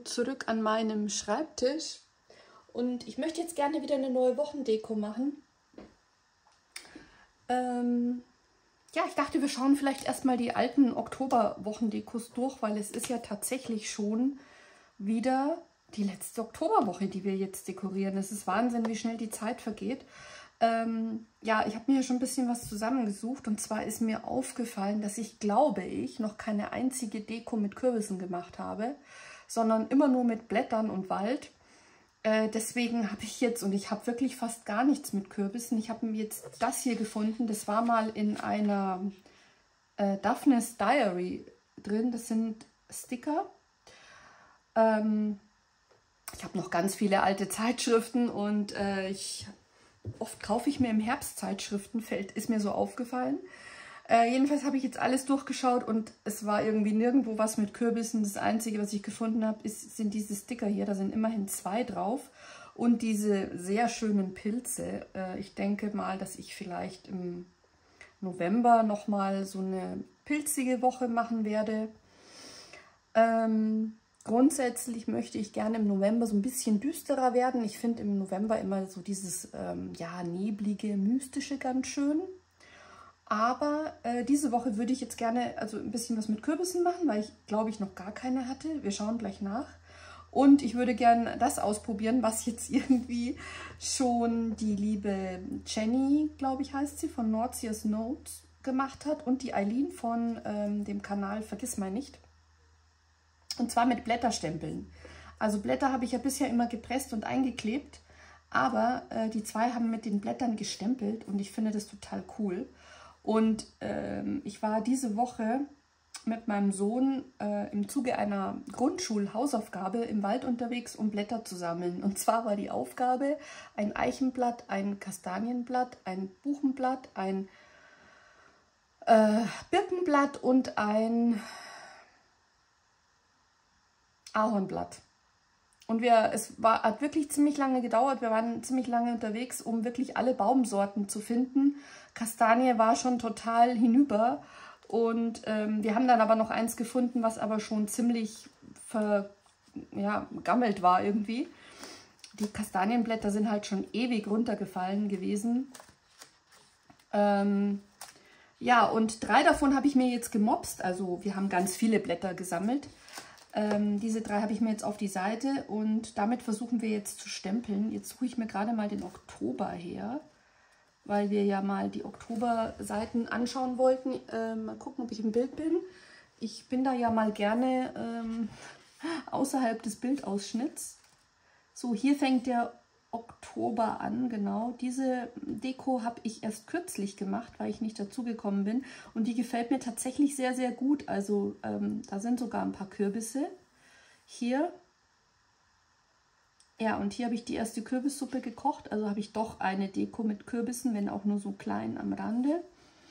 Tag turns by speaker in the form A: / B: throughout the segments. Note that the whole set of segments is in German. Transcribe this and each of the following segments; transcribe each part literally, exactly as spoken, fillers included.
A: zurück an meinem Schreibtisch und ich möchte jetzt gerne wieder eine neue Wochendeko machen. Ähm, ja, ich dachte, wir schauen vielleicht erstmal die alten Oktober-Wochendekos durch, weil es ist ja tatsächlich schon wieder die letzte Oktoberwoche, die wir jetzt dekorieren. Es ist Wahnsinn, wie schnell die Zeit vergeht. Ähm, ja, ich habe mir hier schon ein bisschen was zusammengesucht und zwar ist mir aufgefallen, dass ich, glaube ich, noch keine einzige Deko mit Kürbissen gemacht habe, sondern immer nur mit Blättern und Wald. Äh, deswegen habe ich jetzt, und ich habe wirklich fast gar nichts mit Kürbissen, ich habe mir jetzt das hier gefunden, das war mal in einer äh, Daphne's Diary drin, das sind Sticker. Ähm, ich habe noch ganz viele alte Zeitschriften und äh, ich... Oft kaufe ich mir im Herbst Zeitschriften, fällt, ist mir so aufgefallen. Äh, jedenfalls habe ich jetzt alles durchgeschaut und es war irgendwie nirgendwo was mit Kürbissen. Das Einzige, was ich gefunden habe, ist, sind diese Sticker hier. Da sind immerhin zwei drauf. Und diese sehr schönen Pilze. Äh, ich denke mal, dass ich vielleicht im November nochmal so eine pilzige Woche machen werde. Ähm... Grundsätzlich möchte ich gerne im November so ein bisschen düsterer werden. Ich finde im November immer so dieses ähm, ja, neblige, mystische ganz schön. Aber äh, diese Woche würde ich jetzt gerne also ein bisschen was mit Kürbissen machen, weil ich glaube ich noch gar keine hatte. Wir schauen gleich nach. Und ich würde gerne das ausprobieren, was jetzt irgendwie schon die liebe Jenny, glaube ich heißt sie, von Nordsia's Notes gemacht hat. Und die Eileen von ähm, dem Kanal Vergissmeinnicht. Und zwar mit Blätterstempeln. Also Blätter habe ich ja bisher immer gepresst und eingeklebt, aber äh, die zwei haben mit den Blättern gestempelt und ich finde das total cool. Und ähm, ich war diese Woche mit meinem Sohn äh, im Zuge einer Grundschulhausaufgabe im Wald unterwegs, um Blätter zu sammeln. Und zwar war die Aufgabe ein Eichenblatt, ein Kastanienblatt, ein Buchenblatt, ein äh, Birkenblatt und ein Ahornblatt. Und wir, es war, hat wirklich ziemlich lange gedauert. Wir waren ziemlich lange unterwegs, um wirklich alle Baumsorten zu finden. Kastanie war schon total hinüber. Und ähm, wir haben dann aber noch eins gefunden, was aber schon ziemlich vergammelt ja, war irgendwie. Die Kastanienblätter sind halt schon ewig runtergefallen gewesen. Ähm, ja, und drei davon habe ich mir jetzt gemopst. Also wir haben ganz viele Blätter gesammelt. Ähm, diese drei habe ich mir jetzt auf die Seite und damit versuchen wir jetzt zu stempeln. Jetzt suche ich mir gerade mal den Oktober her, weil wir ja mal die Oktoberseiten anschauen wollten. Ähm, mal gucken, ob ich im Bild bin. Ich bin da ja mal gerne ähm, außerhalb des Bildausschnitts. So, hier fängt der Oktober an, genau. Diese Deko habe ich erst kürzlich gemacht, weil ich nicht dazu gekommen bin. Und die gefällt mir tatsächlich sehr, sehr gut. Also ähm, da sind sogar ein paar Kürbisse. Hier. Ja, und hier habe ich die erste Kürbissuppe gekocht. Also habe ich doch eine Deko mit Kürbissen, wenn auch nur so klein am Rande.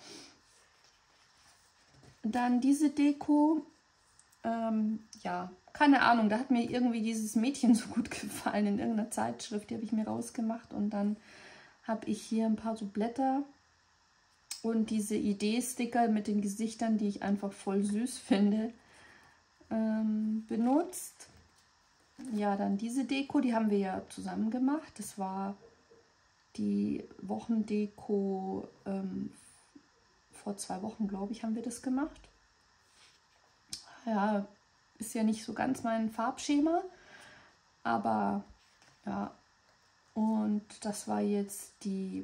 A: Dann diese Deko. Ähm, ja, keine Ahnung, da hat mir irgendwie dieses Mädchen so gut gefallen in irgendeiner Zeitschrift, die habe ich mir rausgemacht und dann habe ich hier ein paar so Blätter und diese Idee-Sticker mit den Gesichtern, die ich einfach voll süß finde, ähm, benutzt. Ja, dann diese Deko, die haben wir ja zusammen gemacht. Das war die Wochendeko, ähm, vor zwei Wochen, glaube ich, haben wir das gemacht. Ja, ist ja nicht so ganz mein Farbschema, aber ja, und das war jetzt die,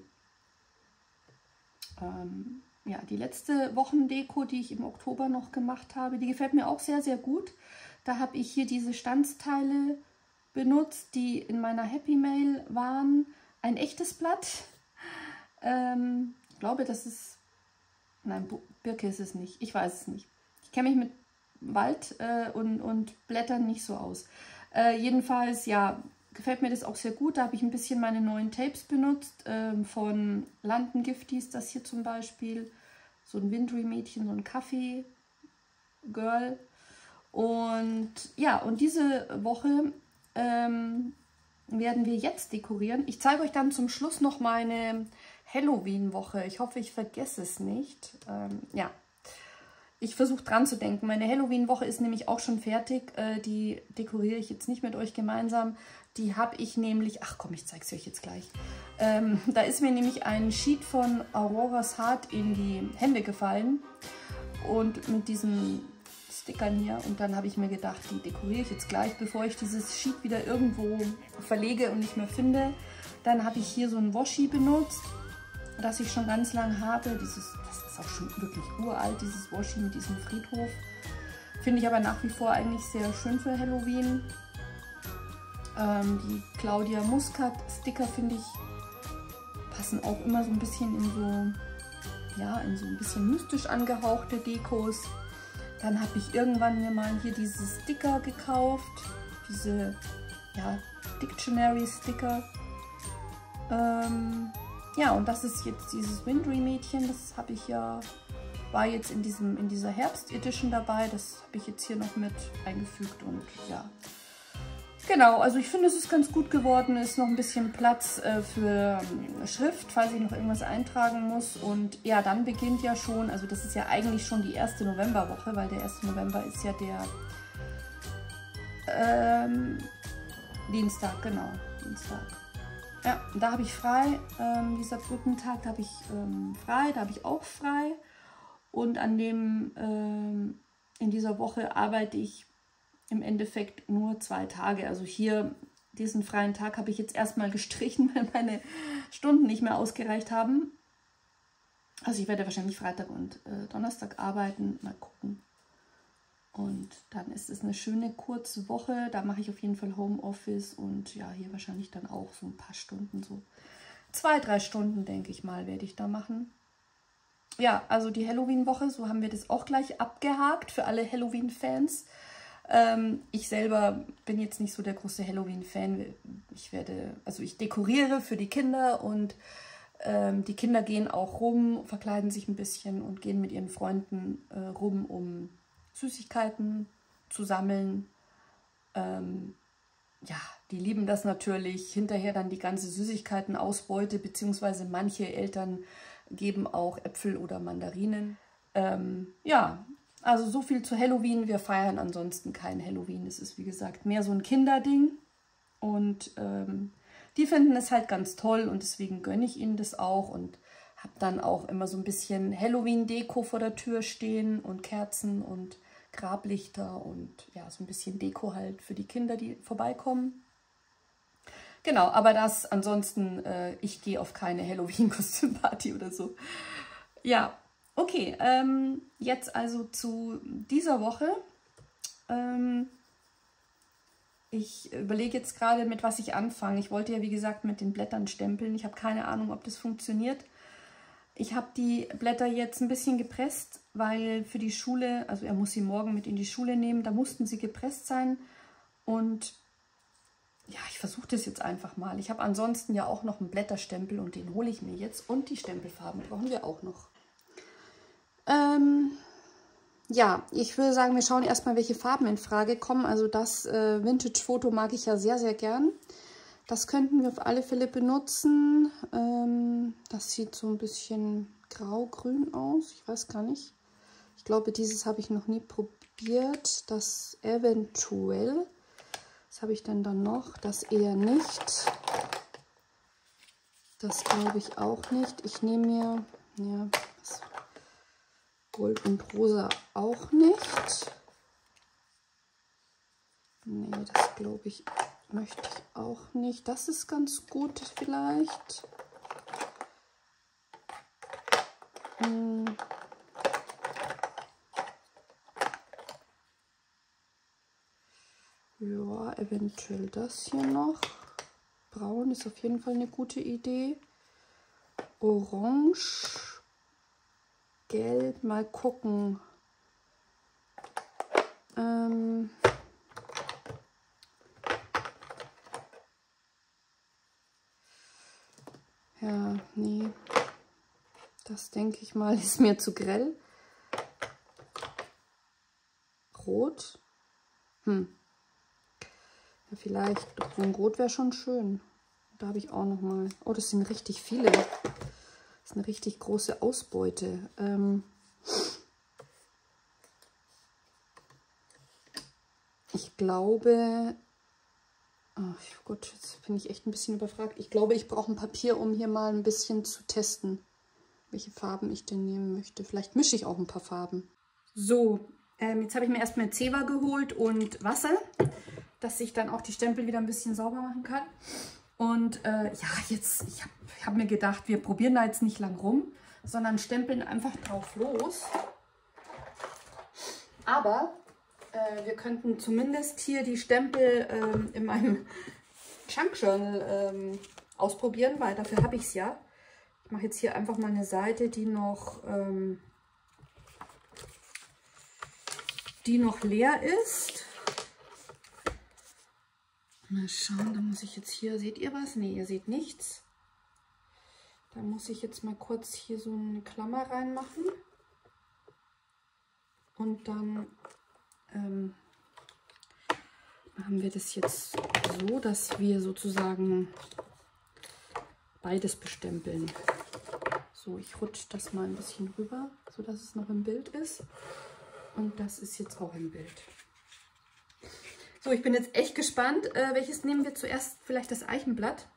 A: ähm, ja, die letzte Wochendeko, die ich im Oktober noch gemacht habe. Die gefällt mir auch sehr, sehr gut. Da habe ich hier diese Stanzteile benutzt, die in meiner Happy Mail waren. Ein echtes Blatt. Ähm, ich glaube, das ist, nein, Birke ist es nicht, ich weiß es nicht. Ich kenne mich mit Wald äh, und, und Blättern nicht so aus. Äh, jedenfalls, ja, gefällt mir das auch sehr gut. Da habe ich ein bisschen meine neuen Tapes benutzt. Ähm, von London Gifties, das hier zum Beispiel. So ein Windry-Mädchen, so ein Kaffee-Girl. Und ja, und diese Woche ähm, werden wir jetzt dekorieren. Ich zeige euch dann zum Schluss noch meine Halloween-Woche. Ich hoffe, ich vergesse es nicht. Ähm, ja. ich versuche dran zu denken. Meine Halloween-Woche ist nämlich auch schon fertig. Äh, die dekoriere ich jetzt nicht mit euch gemeinsam. Die habe ich nämlich... Ach komm, ich zeige es euch jetzt gleich. Ähm, da ist mir nämlich ein Sheet von Aurora's Heart in die Hände gefallen. Und mit diesen Stickern hier. Und dann habe ich mir gedacht, die dekoriere ich jetzt gleich, bevor ich dieses Sheet wieder irgendwo verlege und nicht mehr finde. Dann habe ich hier so ein Washi benutzt, das ich schon ganz lang habe. Dieses, das ist auch schon wirklich uralt, dieses Washi mit diesem Friedhof. Finde ich aber nach wie vor eigentlich sehr schön für Halloween. Ähm, die Claudia Muscat Sticker, finde ich, passen auch immer so ein bisschen in so, ja, in so ein bisschen mystisch angehauchte Dekos. Dann habe ich irgendwann mir mal hier diese Sticker gekauft. Diese, ja, Dictionary Sticker. Ähm, ja, und das ist jetzt dieses Windry-Mädchen. Das habe ich ja, war jetzt in, diesem, in dieser Herbst-Edition dabei. Das habe ich jetzt hier noch mit eingefügt und ja. Genau, also ich finde, es ist ganz gut geworden. Ist noch ein bisschen Platz äh, für ähm, Schrift, falls ich noch irgendwas eintragen muss. Und ja, dann beginnt ja schon, also das ist ja eigentlich schon die erste Novemberwoche, weil der erste November ist ja der ähm, Dienstag, genau, Dienstag. Ja, da habe ich frei, ähm, dieser Brückentag, da habe ich ähm, frei, da habe ich auch frei. Und an dem, ähm, in dieser Woche arbeite ich im Endeffekt nur zwei Tage. Also hier, diesen freien Tag habe ich jetzt erstmal gestrichen, weil meine Stunden nicht mehr ausgereicht haben. Also ich werde wahrscheinlich Freitag und äh, Donnerstag arbeiten, mal gucken. Und dann ist es eine schöne kurze Woche. Da mache ich auf jeden Fall Homeoffice und ja, hier wahrscheinlich dann auch so ein paar Stunden, so zwei, drei Stunden, denke ich mal, werde ich da machen. Ja, also die Halloween-Woche, so haben wir das auch gleich abgehakt für alle Halloween-Fans. Ähm, ich selber bin jetzt nicht so der große Halloween-Fan. Ich werde, also ich dekoriere für die Kinder und ähm, die Kinder gehen auch rum, verkleiden sich ein bisschen und gehen mit ihren Freunden äh, rum, um Süßigkeiten zu sammeln. Ähm, ja, die lieben das natürlich. Hinterher dann die ganze Süßigkeiten-Ausbeute, beziehungsweise manche Eltern geben auch Äpfel oder Mandarinen. Ähm, ja, also so viel zu Halloween. Wir feiern ansonsten kein Halloween. Es ist, wie gesagt, mehr so ein Kinderding. Und ähm, die finden es halt ganz toll und deswegen gönne ich ihnen das auch. Und habe dann auch immer so ein bisschen Halloween-Deko vor der Tür stehen und Kerzen und Grablichter und ja, so ein bisschen Deko halt für die Kinder, die vorbeikommen. Genau, aber das ansonsten, äh, ich gehe auf keine Halloween-Kostümparty oder so. Ja, okay, ähm, jetzt also zu dieser Woche. Ähm, ich überlege jetzt gerade, mit was ich anfange. Ich wollte ja, wie gesagt, mit den Blättern stempeln. Ich habe keine Ahnung, ob das funktioniert. Ich habe die Blätter jetzt ein bisschen gepresst, weil für die Schule, also er muss sie morgen mit in die Schule nehmen, da mussten sie gepresst sein. Und ja, ich versuche das jetzt einfach mal. Ich habe ansonsten ja auch noch einen Blätterstempel und den hole ich mir jetzt. Und die Stempelfarben brauchen wir auch noch. Ähm, ja, ich würde sagen, wir schauen erstmal, welche Farben in Frage kommen. Also das äh, Vintage-Foto mag ich ja sehr, sehr gern. Das könnten wir auf alle Fälle benutzen. Ähm, das sieht so ein bisschen grau-grün aus. Ich weiß gar nicht. Ich glaube, dieses habe ich noch nie probiert. Das eventuell. Was habe ich denn dann noch? Das eher nicht. Das glaube ich auch nicht. Ich nehme mir ja, das Gold und Rosa auch nicht. Nee, das glaube ich möchte ich auch nicht. Das ist ganz gut vielleicht. Hm. Ja, eventuell das hier noch. Braun ist auf jeden Fall eine gute Idee. Orange. Gelb, mal gucken. Ähm... Ja, nee, das denke ich mal, ist mir zu grell. Rot. Hm. Ja, vielleicht, so ein Rot wäre schon schön. Da habe ich auch noch mal. Oh, das sind richtig viele. Das ist eine richtig große Ausbeute. Ähm Ich glaube, oh Gott, jetzt bin ich echt ein bisschen überfragt. Ich glaube, ich brauche ein Papier, um hier mal ein bisschen zu testen, welche Farben ich denn nehmen möchte. Vielleicht mische ich auch ein paar Farben. So, ähm, jetzt habe ich mir erstmal Zewa geholt und Wasser, dass ich dann auch die Stempel wieder ein bisschen sauber machen kann. Und äh, ja, jetzt, ich habe hab mir gedacht, wir probieren da jetzt nicht lang rum, sondern stempeln einfach drauf los. Aber äh, wir könnten zumindest hier die Stempel ähm, in meinem Chunk Journal ähm, ausprobieren, weil dafür habe ich es ja. Ich mache jetzt hier einfach mal eine Seite, die noch, ähm, die noch leer ist. Mal schauen, da muss ich jetzt hier, seht ihr was? Ne, ihr seht nichts. Da muss ich jetzt mal kurz hier so eine Klammer reinmachen. Und dann ähm, machen wir das jetzt so, dass wir sozusagen beides bestempeln. So, ich rutsche das mal ein bisschen rüber, sodass es noch im Bild ist. Und das ist jetzt auch im Bild. So, ich bin jetzt echt gespannt. Äh, welches nehmen wir zuerst? Vielleicht das Eichenblatt.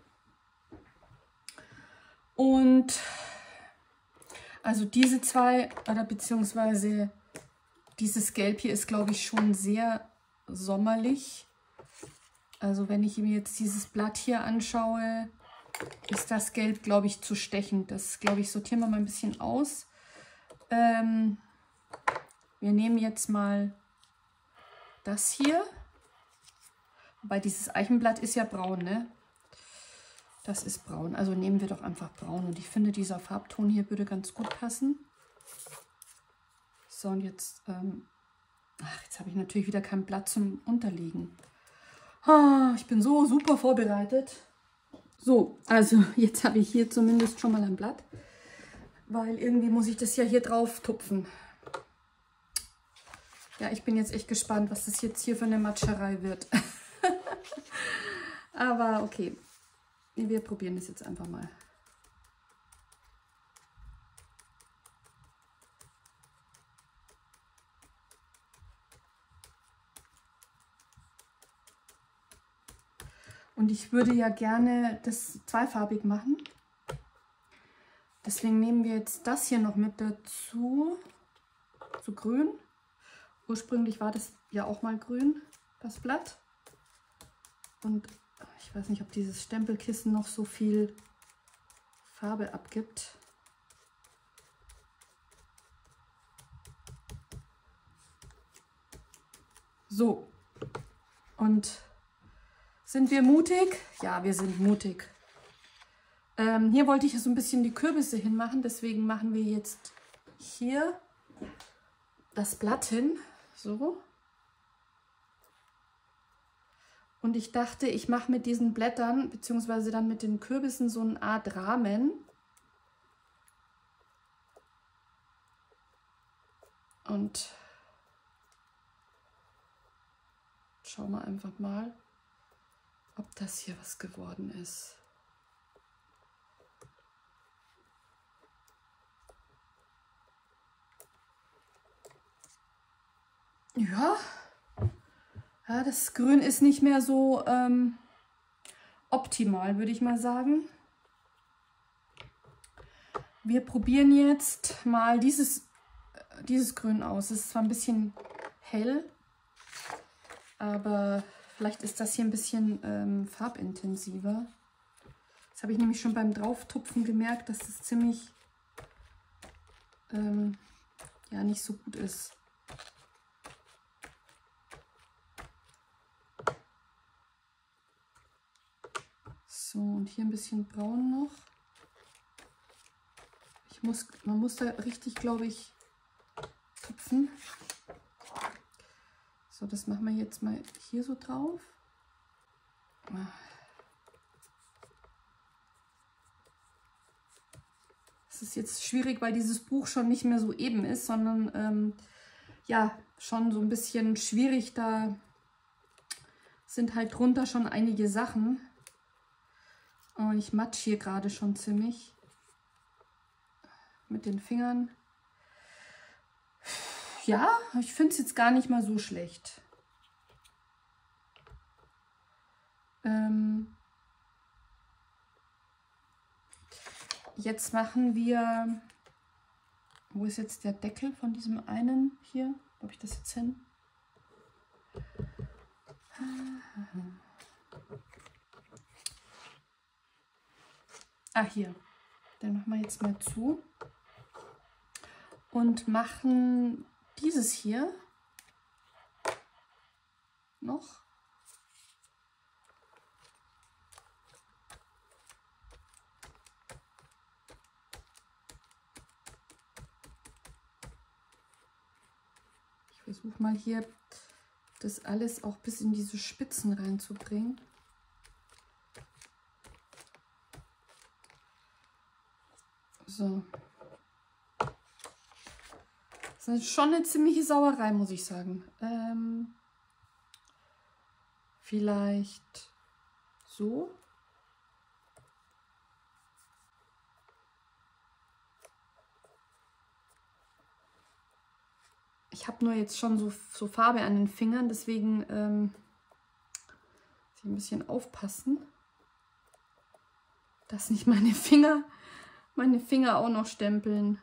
A: Und also diese zwei, oder beziehungsweise dieses Gelb hier ist, glaube ich, schon sehr sommerlich. Also wenn ich mir jetzt dieses Blatt hier anschaue, ist das Gelb, glaube ich, zu stechend. Das, glaube ich, sortieren wir mal ein bisschen aus. Ähm, wir nehmen jetzt mal das hier. Wobei dieses Eichenblatt ist ja braun, ne? Das ist braun. Also nehmen wir doch einfach braun. Und ich finde, dieser Farbton hier würde ganz gut passen. So, und jetzt, ähm, ach, jetzt habe ich natürlich wieder kein Blatt zum Unterlegen. Ah, ich bin so super vorbereitet. So, also jetzt habe ich hier zumindest schon mal ein Blatt. Weil irgendwie muss ich das ja hier drauf tupfen. Ja, ich bin jetzt echt gespannt, was das jetzt hier für eine Matscherei wird. Aber okay, wir probieren das jetzt einfach mal. Und ich würde ja gerne das zweifarbig machen. Deswegen nehmen wir jetzt das hier noch mit dazu. So grün. Ursprünglich war das ja auch mal grün, das Blatt. Und ich weiß nicht, ob dieses Stempelkissen noch so viel Farbe abgibt. So. Und sind wir mutig? Ja, wir sind mutig. Ähm, hier wollte ich so ein bisschen die Kürbisse hinmachen, deswegen machen wir jetzt hier das Blatt hin. So. Und ich dachte, ich mache mit diesen Blättern, beziehungsweise dann mit den Kürbissen, so eine Art Rahmen. Und schauen wir einfach mal, ob das hier was geworden ist. Ja. Ja, das Grün ist nicht mehr so ähm, optimal, würde ich mal sagen. Wir probieren jetzt mal dieses, dieses Grün aus. Es ist zwar ein bisschen hell, aber vielleicht ist das hier ein bisschen ähm, farbintensiver. Das habe ich nämlich schon beim Drauftupfen gemerkt, dass das ziemlich ähm, ja, nicht so gut ist. So, und hier ein bisschen braun noch. Ich muss, man muss da richtig, glaube ich, tupfen. So, das machen wir jetzt mal hier so drauf. Es ist jetzt schwierig, weil dieses Buch schon nicht mehr so eben ist, sondern ähm, ja, schon so ein bisschen schwierig. Da sind halt drunter schon einige Sachen. Und ich matsch hier gerade schon ziemlich mit den Fingern. Ja, ich finde es jetzt gar nicht mal so schlecht. Ähm, jetzt machen wir, wo ist jetzt der Deckel von diesem einen hier? Wo habe ich das jetzt hin? Ah, hier. Den machen wir jetzt mal zu. Und machen dieses hier noch. Ich versuche mal hier das alles auch bis in diese Spitzen reinzubringen. So. Das ist schon eine ziemliche Sauerei, muss ich sagen. Ähm, vielleicht so. Ich habe nur jetzt schon so, so Farbe an den Fingern, deswegen ähm, muss ich ein bisschen aufpassen, dass nicht meine Finger, meine Finger auch noch stempeln.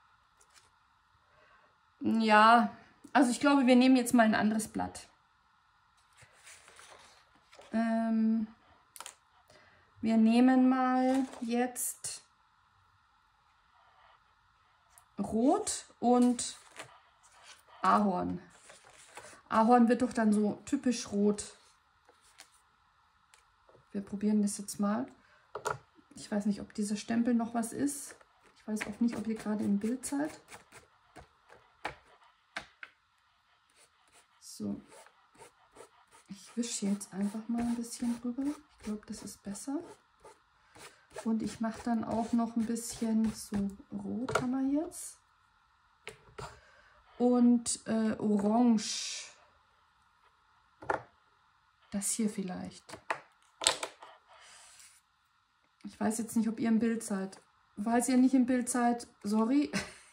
A: Ja, also ich glaube, wir nehmen jetzt mal ein anderes Blatt. Ähm, wir nehmen mal jetzt Rot und Ahorn. Ahorn wird doch dann so typisch rot. Wir probieren das jetzt mal. Ich weiß nicht, ob dieser Stempel noch was ist. Ich weiß auch nicht, ob ihr gerade im Bild seid. So. Ich wische jetzt einfach mal ein bisschen drüber. Ich glaube, das ist besser. Und ich mache dann auch noch ein bisschen so rot haben wir jetzt. Und äh, orange. Das hier vielleicht. Ich weiß jetzt nicht, ob ihr im Bild seid. Falls ihr nicht im Bild seid, sorry.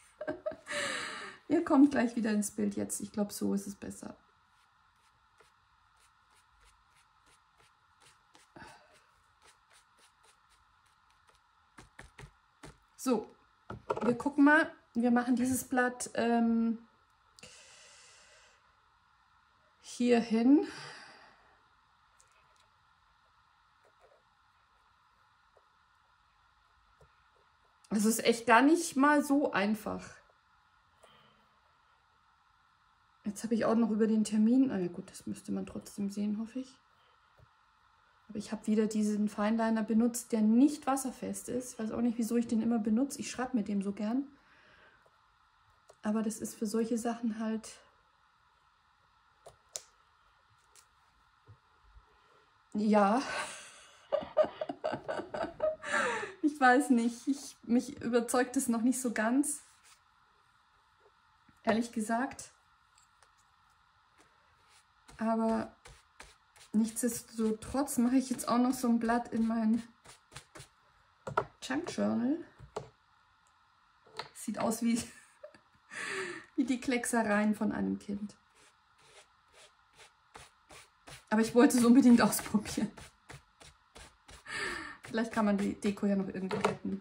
A: Ihr kommt gleich wieder ins Bild jetzt. Ich glaube, so ist es besser. So, wir gucken mal. Wir machen dieses Blatt ähm, hier hin. Es ist echt gar nicht mal so einfach. Jetzt habe ich auch noch über den Termin, ah ja gut, das müsste man trotzdem sehen, hoffe ich. Aber ich habe wieder diesen Fineliner benutzt, der nicht wasserfest ist. Ich weiß auch nicht, wieso ich den immer benutze. Ich schreibe mit dem so gern. Aber das ist für solche Sachen halt... Ja. Ich weiß nicht. Ich, mich überzeugt es noch nicht so ganz. Ehrlich gesagt. Aber nichtsdestotrotz mache ich jetzt auch noch so ein Blatt in mein Junk Journal. Sieht aus wie, wie die Klecksereien von einem Kind. Aber ich wollte es unbedingt ausprobieren. Vielleicht kann man die Deko ja noch irgendwie retten.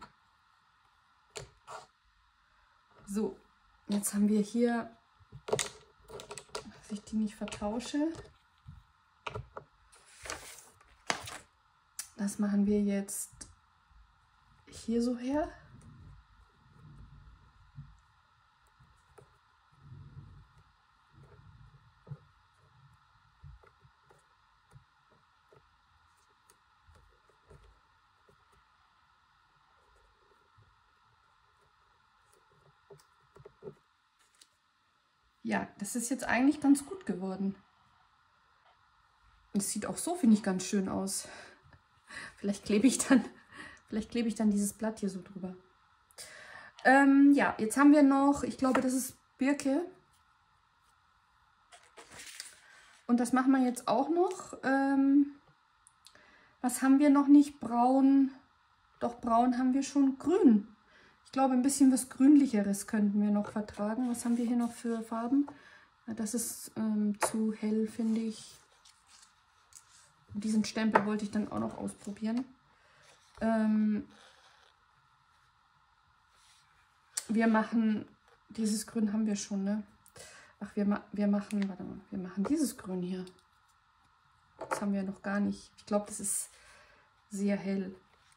A: So, jetzt haben wir hier, dass ich die nicht vertausche. Das machen wir jetzt hier so her. Ja, das ist jetzt eigentlich ganz gut geworden. Und es sieht auch so, finde ich, ganz schön aus. Vielleicht klebe ich dann, vielleicht klebe ich dann dieses Blatt hier so drüber. Ähm, ja, jetzt haben wir noch, ich glaube, das ist Birke. Und das machen wir jetzt auch noch. Ähm, was haben wir noch nicht? Braun. Doch, braun haben wir schon. Grün. Ich glaube, ein bisschen was Grünlicheres könnten wir noch vertragen. Was haben wir hier noch für Farben? Das ist ähm, zu hell, finde ich. Und diesen Stempel wollte ich dann auch noch ausprobieren. Ähm, wir machen, dieses Grün haben wir schon, ne? Ach, wir, ma wir machen, warte mal, wir machen dieses Grün hier. Das haben wir noch gar nicht. Ich glaube, das ist sehr hell.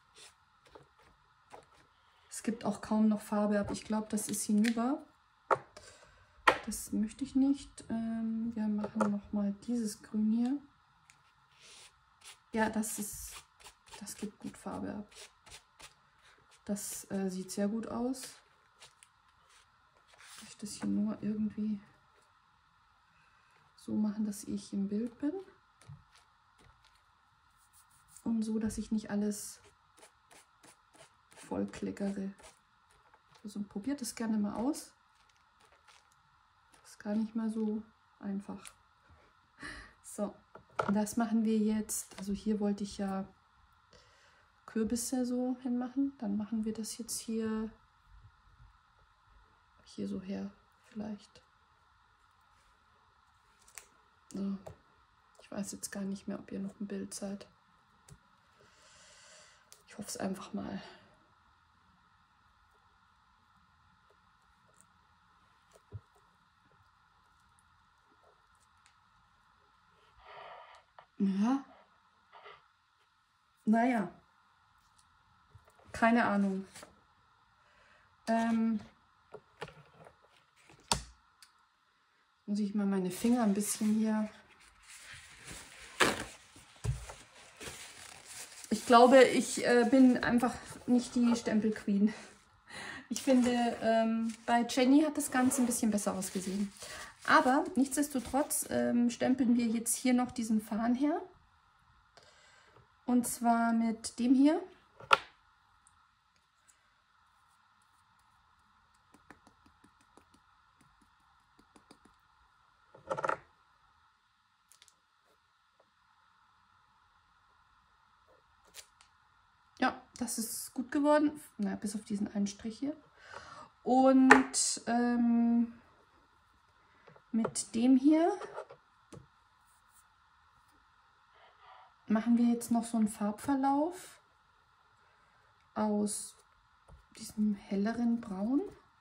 A: Es gibt auch kaum noch Farbe, aber ich glaube, das ist hinüber. Das möchte ich nicht. Ähm, wir machen noch mal dieses Grün hier. Ja, das ist, das gibt gut Farbe ab. Das äh, sieht sehr gut aus. Ich möchte das hier nur irgendwie so machen, dass ich im Bild bin. Und so, dass ich nicht alles voll klickere. Also probiert es gerne mal aus. Das ist gar nicht mal so einfach. So, das machen wir jetzt. Also hier wollte ich ja Kürbisse so hinmachen. Dann machen wir das jetzt hier, hier so her vielleicht. So. Ich weiß jetzt gar nicht mehr, ob ihr noch ein Bild seid. Ich hoffe es einfach mal. Ja. Naja. Keine Ahnung. Ähm, muss ich mal meine Finger ein bisschen hier... Ich glaube, ich äh, bin einfach nicht die Stempel-Queen. Ich finde, ähm, bei Jenny hat das Ganze ein bisschen besser ausgesehen. Aber nichtsdestotrotz ähm, stempeln wir jetzt hier noch diesen Faden her. Und zwar mit dem hier. Ja, das ist gut geworden. Na, bis auf diesen einen Strich hier. Und ähm, mit dem hier machen wir jetzt noch so einen Farbverlauf aus diesem helleren Braun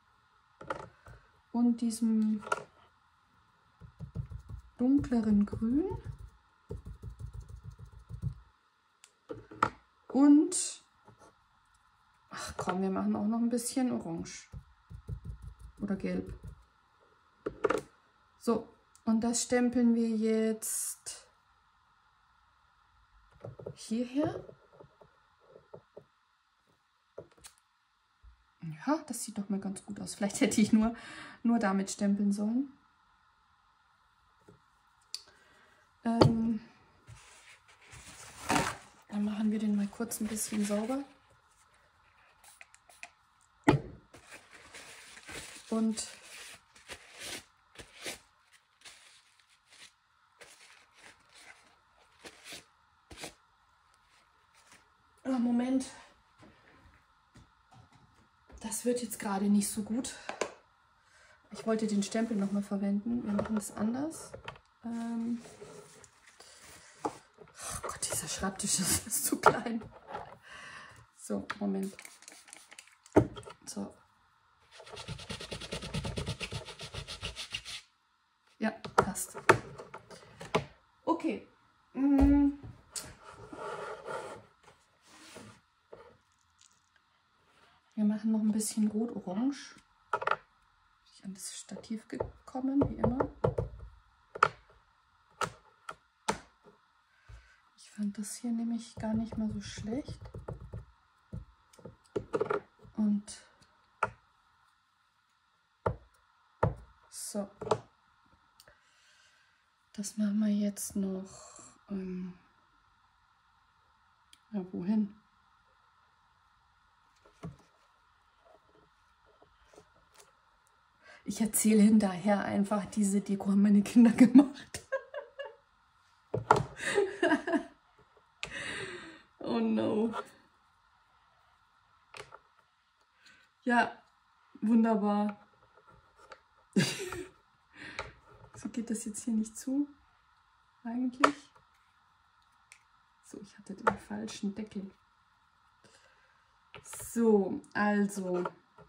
A: und diesem dunkleren Grün und, ach komm, wir machen auch noch ein bisschen Orange oder Gelb. So, und das stempeln wir jetzt hierher. Ja, das sieht doch mal ganz gut aus. Vielleicht hätte ich nur, nur damit stempeln sollen. Ähm, dann machen wir den mal kurz ein bisschen sauber. Und oh, Moment. Das wird jetzt gerade nicht so gut. Ich wollte den Stempel noch mal verwenden. Wir machen das anders. Ähm oh Gott, dieser Schreibtisch ist, ist zu klein. So, Moment. So. Ja, passt. Okay. Mm. Wir machen noch ein bisschen Rot-Orange. Bin ich an das Stativ gekommen, wie immer. Ich fand das hier nämlich gar nicht mal so schlecht. Und so. Das machen wir jetzt noch. Ähm, ja, wohin? Ich erzähle hinterher einfach, diese Deko haben meine Kinder gemacht. Oh no. Ja, wunderbar. So geht das jetzt hier nicht zu, eigentlich. So, ich hatte den falschen Deckel. So, also.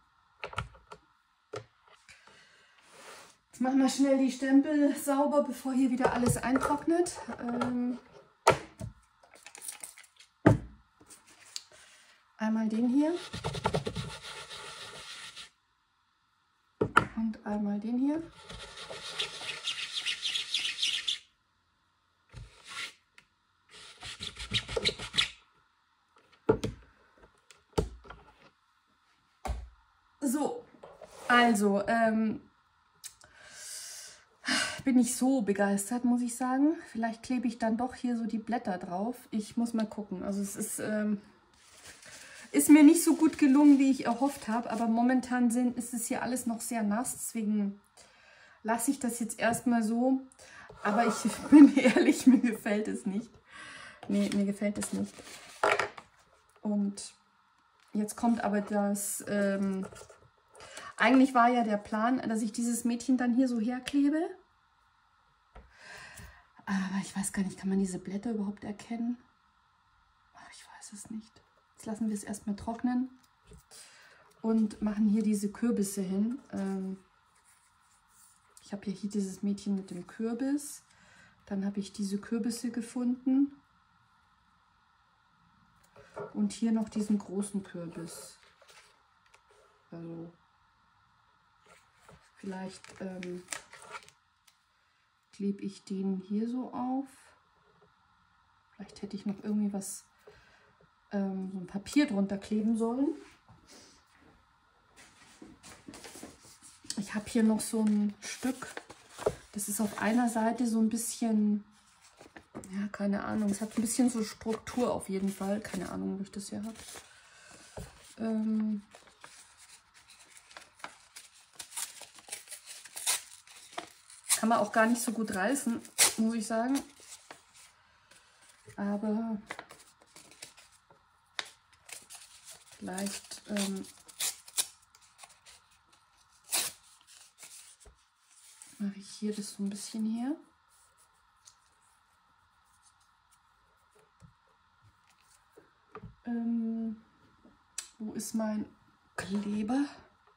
A: Jetzt machen wir schnell die Stempel sauber, bevor hier wieder alles eintrocknet. Ähm, einmal den hier. Und einmal den hier. So, also, ähm, bin ich so begeistert, muss ich sagen. Vielleicht klebe ich dann doch hier so die Blätter drauf. Ich muss mal gucken. Also es ist, ähm, ist mir nicht so gut gelungen, wie ich erhofft habe. Aber momentan sind, ist es hier alles noch sehr nass. Deswegen lasse ich das jetzt erstmal so. Aber ich bin ehrlich, mir gefällt es nicht. Nee, mir gefällt es nicht. Und jetzt kommt aber das... Ähm, eigentlich war ja der Plan, dass ich dieses Mädchen dann hier so herklebe. Aber ich weiß gar nicht, kann man diese Blätter überhaupt erkennen? Ach, ich weiß es nicht. Jetzt lassen wir es erstmal trocknen und machen hier diese Kürbisse hin. Ähm ich habe ja hier dieses Mädchen mit dem Kürbis. Dann habe ich diese Kürbisse gefunden. Und hier noch diesen großen Kürbis. Also vielleicht ähm, klebe ich den hier so auf. Vielleicht hätte ich noch irgendwie was, ähm, so ein Papier drunter kleben sollen. Ich habe hier noch so ein Stück, das ist auf einer Seite so ein bisschen, ja, keine Ahnung, es hat ein bisschen so Struktur auf jeden Fall. Keine Ahnung, wo ich das hier habe. Ähm, Kann man auch gar nicht so gut reißen, muss ich sagen. Aber vielleicht ähm, mache ich hier das so ein bisschen her. Ähm, wo ist mein Kleber?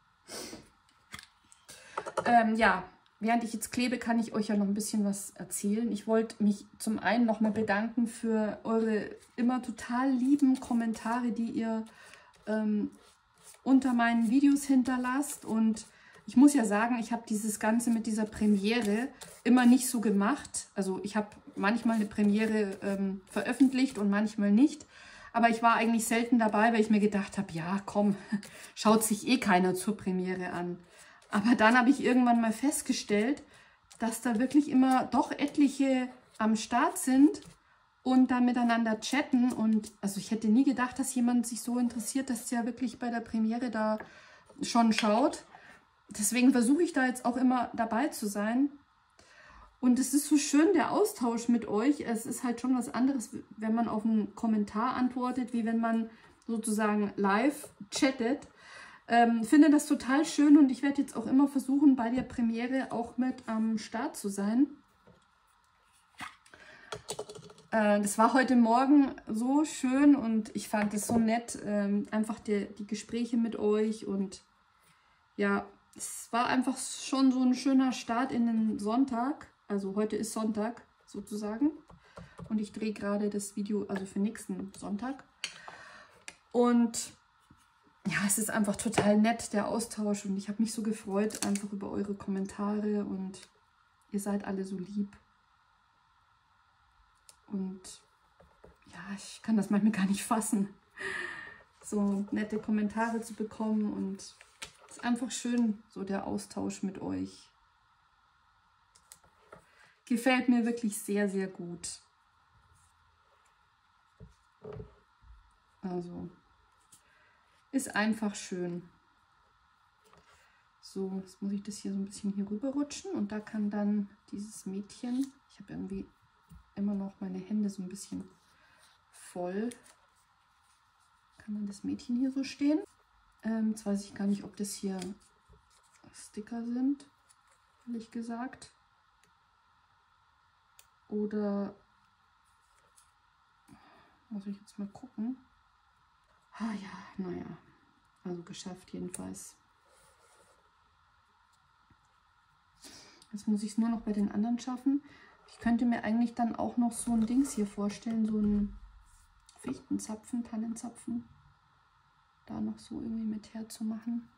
A: Ähm, ja. Während ich jetzt klebe, kann ich euch ja noch ein bisschen was erzählen. Ich wollte mich zum einen nochmal bedanken für eure immer total lieben Kommentare, die ihr ähm, unter meinen Videos hinterlasst. Und ich muss ja sagen, ich habe dieses Ganze mit dieser Premiere immer nicht so gemacht. Also ich habe manchmal eine Premiere ähm, veröffentlicht und manchmal nicht. Aber ich war eigentlich selten dabei, weil ich mir gedacht habe, ja komm, schaut sich eh keiner zur Premiere an. Aber dann habe ich irgendwann mal festgestellt, dass da wirklich immer doch etliche am Start sind und da miteinander chatten. Und also ich hätte nie gedacht, dass jemand sich so interessiert, dass der wirklich bei der Premiere da schon schaut. Deswegen versuche ich da jetzt auch immer dabei zu sein. Und es ist so schön, der Austausch mit euch. Es ist halt schon was anderes, wenn man auf einen Kommentar antwortet, wie wenn man sozusagen live chattet. Ähm, finde das total schön und ich werde jetzt auch immer versuchen, bei der Premiere auch mit am Start zu sein. Äh, das war heute Morgen so schön und ich fand es so nett, ähm, einfach die, die Gespräche mit euch und ja, es war einfach schon so ein schöner Start in den Sonntag. Also heute ist Sonntag sozusagen und ich drehe gerade das Video, also für nächsten Sonntag. Und ja, es ist einfach total nett, der Austausch und ich habe mich so gefreut, einfach über eure Kommentare und ihr seid alle so lieb. Und ja, ich kann das manchmal gar nicht fassen, so nette Kommentare zu bekommen und es ist einfach schön, so der Austausch mit euch. Gefällt mir wirklich sehr, sehr gut. Also... ist einfach schön. So, jetzt muss ich das hier so ein bisschen hier rüber rutschen und da kann dann dieses Mädchen, ich habe irgendwie immer noch meine Hände so ein bisschen voll, kann dann das Mädchen hier so stehen. Ähm, jetzt weiß ich gar nicht, ob das hier Sticker sind, ehrlich gesagt. Oder Muss ich jetzt mal gucken. Ah ja, naja. Also geschafft jedenfalls. Jetzt muss ich es nur noch bei den anderen schaffen. Ich könnte mir eigentlich dann auch noch so ein Dings hier vorstellen, so ein Fichtenzapfen, Tannenzapfen. Da noch so irgendwie mit herzumachen.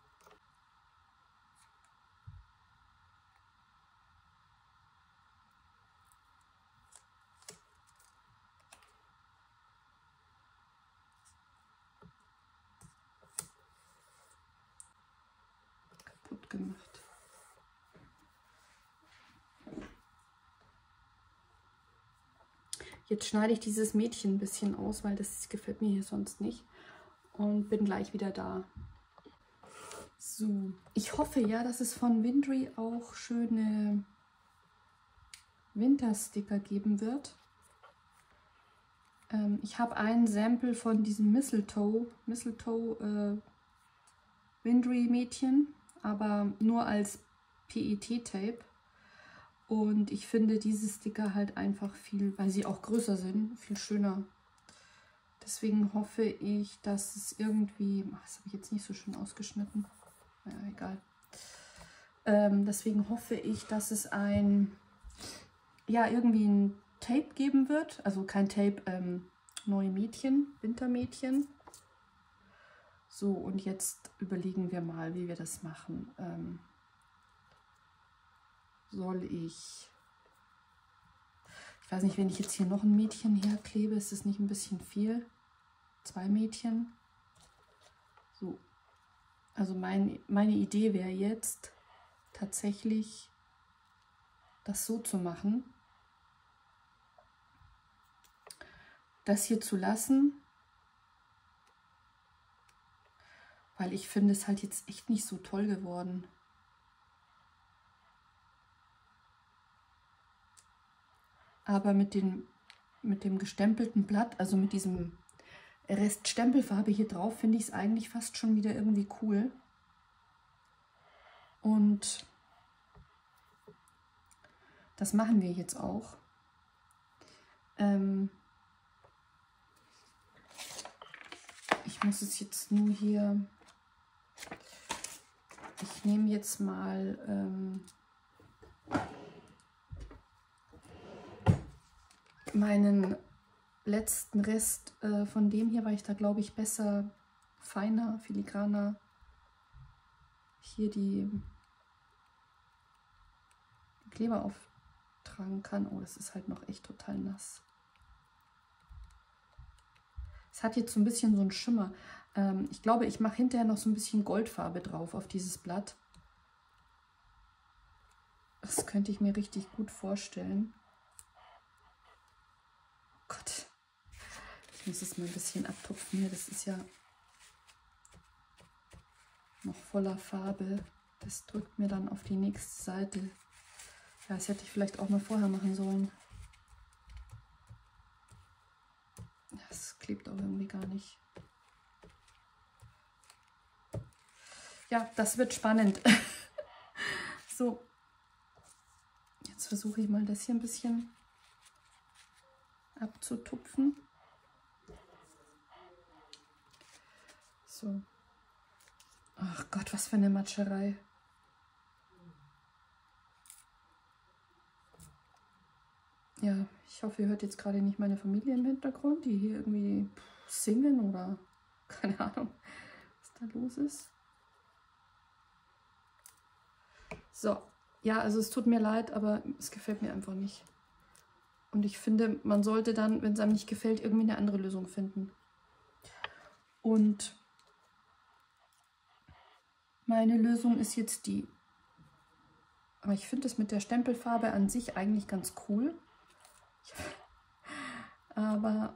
A: Kaputt gemacht. Jetzt schneide ich dieses Mädchen ein bisschen aus, weil das gefällt mir hier sonst nicht. Und bin gleich wieder da. So, ich hoffe ja, dass es von Windry auch schöne Wintersticker geben wird. Ähm, ich habe ein Sample von diesem Mistletoe, Mistletoe äh, Windry Mädchen, aber nur als P E T-Tape. Und ich finde diese Sticker halt einfach viel, weil sie auch größer sind, viel schöner. Deswegen hoffe ich, dass es irgendwie, ach, das habe ich jetzt nicht so schön ausgeschnitten, naja, egal. Ähm, deswegen hoffe ich, dass es ein, ja, irgendwie ein Tape geben wird. Also kein Tape, ähm, neue Mädchen, Wintermädchen. So, und jetzt überlegen wir mal, wie wir das machen. Ähm, soll ich, ich weiß nicht, wenn ich jetzt hier noch ein Mädchen herklebe, ist das nicht ein bisschen viel? Zwei Mädchen. So, also mein, meine Idee wäre jetzt tatsächlich, das so zu machen, das hier zu lassen, weil ich finde es halt jetzt echt nicht so toll geworden. Aber mit, den, mit dem gestempelten Blatt, also mit diesem Rest Stempelfarbe hier drauf, finde ich es eigentlich fast schon wieder irgendwie cool. Und das machen wir jetzt auch. Ähm ich muss es jetzt nur hier, ich nehme jetzt mal ähm meinen letzten Rest äh, von dem hier, weil ich da glaube ich besser, feiner, filigraner hier die Kleber auftragen kann. Oh, das ist halt noch echt total nass. Es hat jetzt so ein bisschen so einen Schimmer. Ähm, ich glaube, ich mache hinterher noch so ein bisschen Goldfarbe drauf auf dieses Blatt. Das könnte ich mir richtig gut vorstellen. Gott, ich muss es mal ein bisschen abtupfen hier. Das ist ja noch voller Farbe. Das drückt mir dann auf die nächste Seite. Ja, das hätte ich vielleicht auch mal vorher machen sollen. Das klebt auch irgendwie gar nicht. Ja, das wird spannend. So, jetzt versuche ich mal das hier ein bisschen abzutupfen. So. Ach Gott, was für eine Matscherei. Ja, ich hoffe, ihr hört jetzt gerade nicht meine Familie im Hintergrund, die hier irgendwie singen oder keine Ahnung, was da los ist. So, ja, also es tut mir leid, aber es gefällt mir einfach nicht. Und ich finde, man sollte dann, wenn es einem nicht gefällt, irgendwie eine andere Lösung finden. Und meine Lösung ist jetzt die. Aber ich finde es mit der Stempelfarbe an sich eigentlich ganz cool. Aber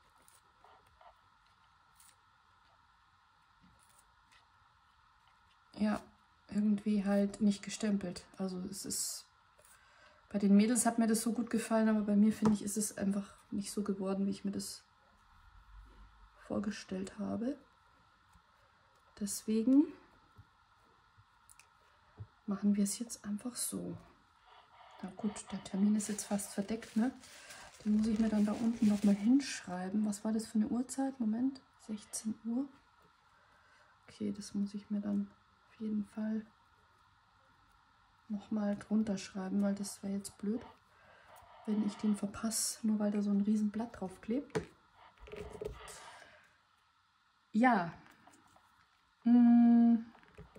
A: ja, irgendwie halt nicht gestempelt. Also es ist, bei den Mädels hat mir das so gut gefallen, aber bei mir finde ich, ist es einfach nicht so geworden, wie ich mir das vorgestellt habe. Deswegen machen wir es jetzt einfach so. Na gut, der Termin ist jetzt fast verdeckt, ne? Den muss ich mir dann da unten noch mal hinschreiben. Was war das für eine Uhrzeit? Moment, sechzehn Uhr. Okay, das muss ich mir dann auf jeden Fall noch mal drunter schreiben, weil das wäre jetzt blöd, wenn ich den verpasse, nur weil da so ein riesen Blatt drauf klebt. Ja. Hm.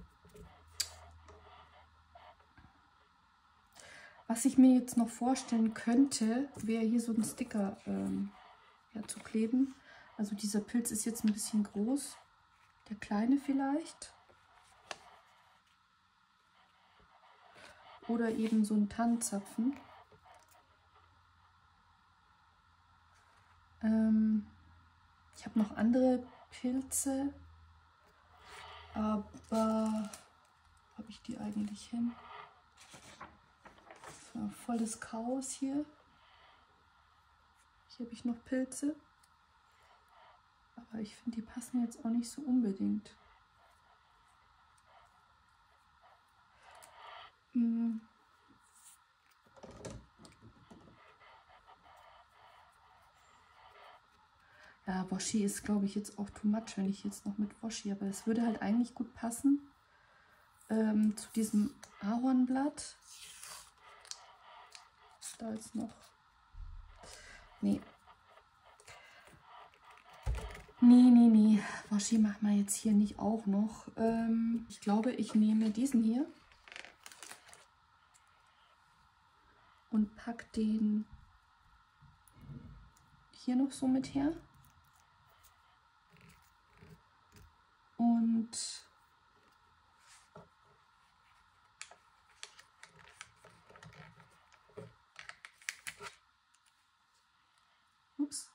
A: Was ich mir jetzt noch vorstellen könnte, wäre hier so ein Sticker ähm, ja, zu kleben. Also dieser Pilz ist jetzt ein bisschen groß. Der kleine vielleicht. Oder eben so ein Tannenzapfen. Ähm, ich habe noch andere Pilze. Aber wo habe ich die eigentlich hin? So, volles Chaos hier. Hier habe ich noch Pilze. Aber ich finde, die passen jetzt auch nicht so unbedingt. Hm. Ja, Washi ist, glaube ich, jetzt auch too much, wenn ich jetzt noch mit Washi, aber es würde halt eigentlich gut passen ähm, zu diesem Ahornblatt. Da ist noch... Nee. Nee, nee, nee. Washi machen wir jetzt hier nicht auch noch. Ähm, ich glaube, ich nehme diesen hier und packe den hier noch so mit her. Und ups.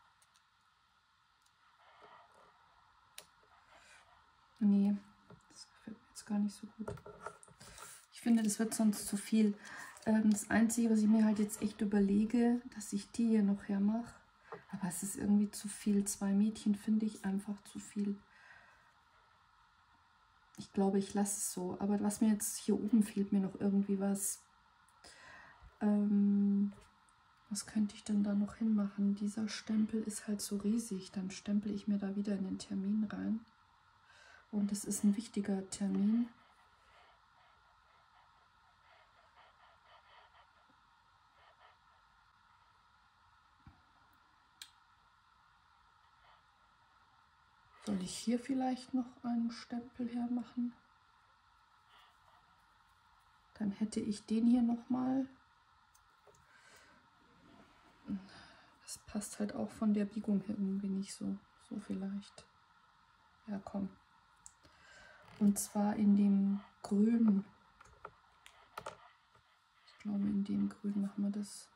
A: Nee, das gefällt mir jetzt gar nicht so gut. Ich finde, das wird sonst zu viel. Ähm, das Einzige, was ich mir halt jetzt echt überlege, dass ich die hier noch hermache. Aber es ist irgendwie zu viel. Zwei Mädchen finde ich einfach zu viel. Ich glaube, ich lasse es so. Aber was mir jetzt hier oben fehlt, mir noch irgendwie was. Ähm, was könnte ich denn da noch hinmachen? Dieser Stempel ist halt so riesig. Dann stempel ich mir da wieder in den Termin rein. Und es ist ein wichtiger Termin. Soll ich hier vielleicht noch einen Stempel hermachen? Dann hätte ich den hier nochmal. Das passt halt auch von der Biegung her irgendwie nicht so. So vielleicht. Ja, komm. Und zwar in dem Grün. Ich glaube, in dem Grün machen wir das.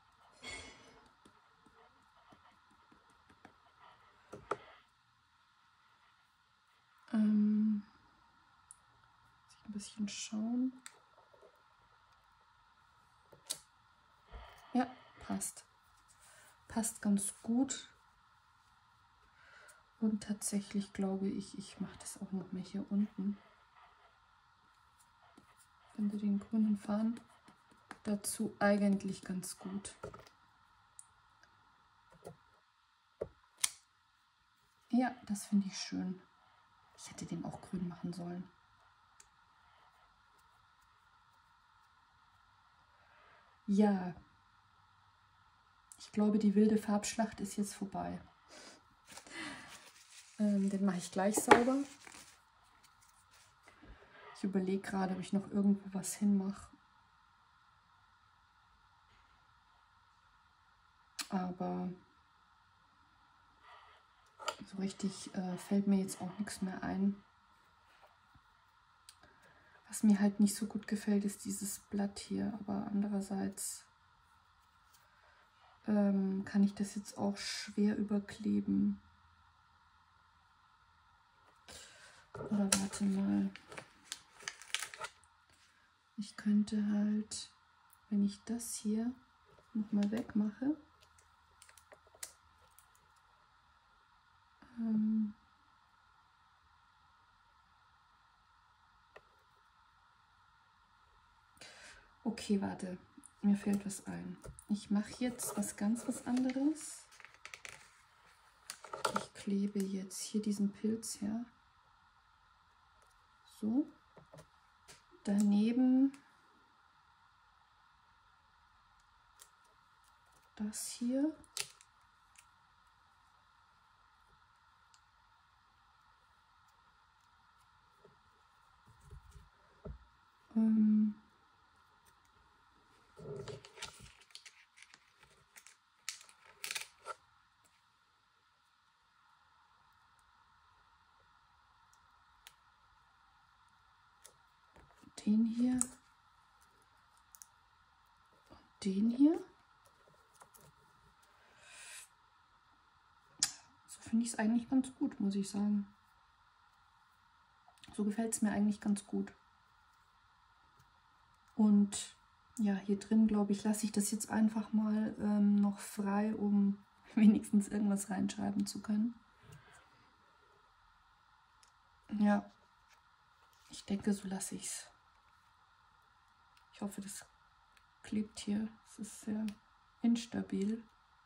A: Ähm, muss ich ein bisschen schauen. Ja, passt. Passt ganz gut. Und tatsächlich glaube ich, ich mache das auch noch mal hier unten. Ich finde den grünen Faden dazu eigentlich ganz gut. Ja, das finde ich schön. Ich hätte den auch grün machen sollen. Ja, ich glaube, die wilde Farbschlacht ist jetzt vorbei. Ähm, den mache ich gleich sauber. Ich überlege gerade, ob ich noch irgendwo was hinmache. Aber so richtig äh, fällt mir jetzt auch nichts mehr ein. Was mir halt nicht so gut gefällt, ist dieses Blatt hier. Aber andererseits ähm, kann ich das jetzt auch schwer überkleben. Oder warte mal. Ich könnte halt, wenn ich das hier nochmal wegmache, ähm, okay, warte. mir fällt was ein. Ich mache jetzt was ganz was anderes. Ich klebe jetzt hier diesen Pilz her. So. Daneben das hier. Ähm den hier und den hier. So finde ich es eigentlich ganz gut, muss ich sagen. So gefällt es mir eigentlich ganz gut. Und ja, hier drin, glaube ich, lasse ich das jetzt einfach mal ähm, noch frei, um wenigstens irgendwas reinschreiben zu können. Ja, ich denke, so lasse ich es. Ich hoffe, das klebt hier. Es ist sehr instabil.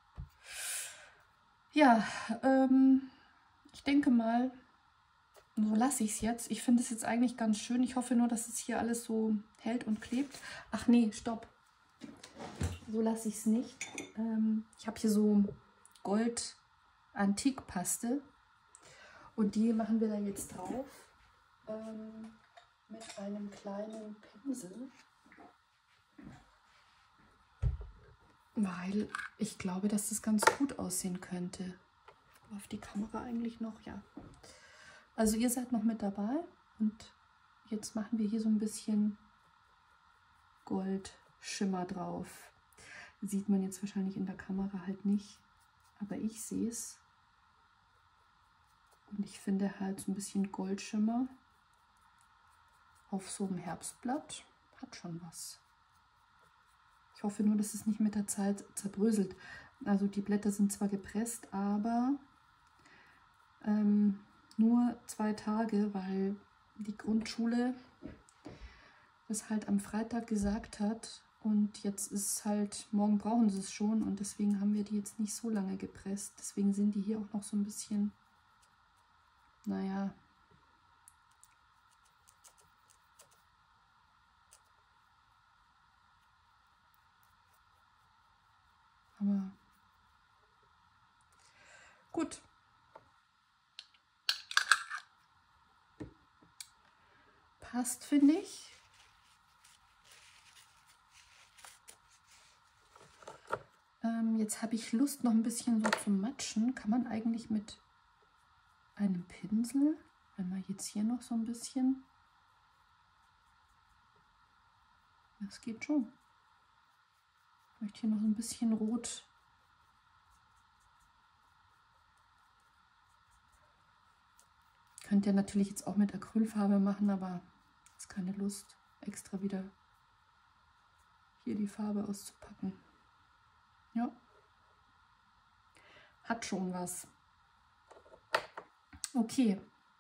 A: Ja, ähm, ich denke mal, so lasse ich es jetzt. Ich finde es jetzt eigentlich ganz schön. Ich hoffe nur, dass es hier alles so hält und klebt. Ach nee, stopp. So lasse ich es nicht. Ähm, ich habe hier so Gold-Antikpaste. Und die machen wir da jetzt drauf. Ähm, mit einem kleinen Pinsel. Weil ich glaube, dass das ganz gut aussehen könnte. Auf die Kamera eigentlich noch, ja. Also ihr seid noch mit dabei und jetzt machen wir hier so ein bisschen Goldschimmer drauf. Sieht man jetzt wahrscheinlich in der Kamera halt nicht, aber ich sehe es. Und ich finde halt so ein bisschen Goldschimmer auf so einem Herbstblatt hat schon was. Ich hoffe nur, dass es nicht mit der Zeit zerbröselt. Also die Blätter sind zwar gepresst, aber ähm, nur zwei Tage, weil die Grundschule es halt am Freitag gesagt hat und jetzt ist halt, morgen brauchen sie es schon und deswegen haben wir die jetzt nicht so lange gepresst. Deswegen sind die hier auch noch so ein bisschen, naja, aber gut. Passt, finde ich. Ähm, jetzt habe ich Lust, noch ein bisschen so zu matschen. Kann man eigentlich mit einem Pinsel, wenn man jetzt hier noch so ein bisschen, das geht schon. Ich möchte hier noch ein bisschen rot. Könnt ihr natürlich jetzt auch mit Acrylfarbe machen, aber ist keine Lust, extra wieder hier die Farbe auszupacken. Ja, hat schon was. Okay.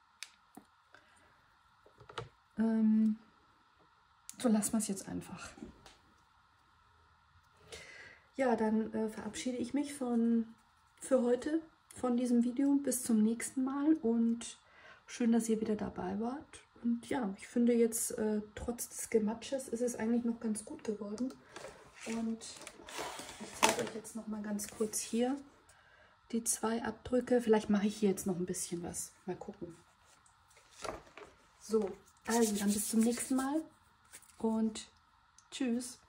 A: Ähm, so lassen wir es jetzt einfach. Ja, dann äh, verabschiede ich mich von, für heute von diesem Video. Bis zum nächsten Mal und schön, dass ihr wieder dabei wart. Und ja, ich finde jetzt, äh, trotz des Gematsches ist es eigentlich noch ganz gut geworden. Und ich zeige euch jetzt noch mal ganz kurz hier die zwei Abdrücke. Vielleicht mache ich hier jetzt noch ein bisschen was. Mal gucken. So, also dann bis zum nächsten Mal und tschüss.